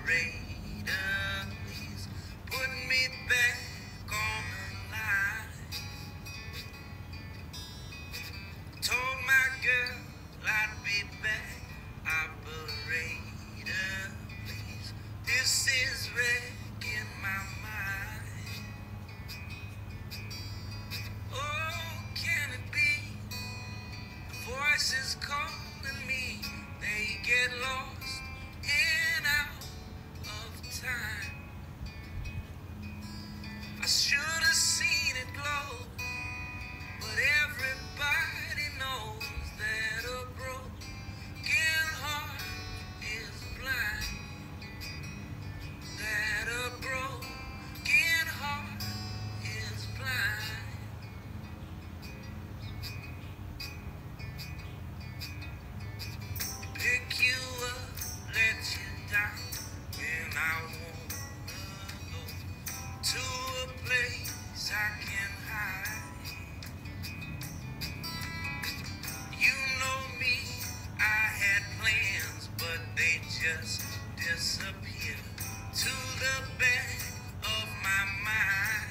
operator, please put me back on the line. Told my girl I'd be back, operator, please. This is wrecking my mind. Oh, can it be? The voices calling me, they get lost and out of time. I should have seen it glow, but everybody knows that a broken heart is blind. That a broken heart is blind. Pick you up, let you down when I wanna go to a place I can hide. You know me, I had plans, but they just disappeared to the back of my mind.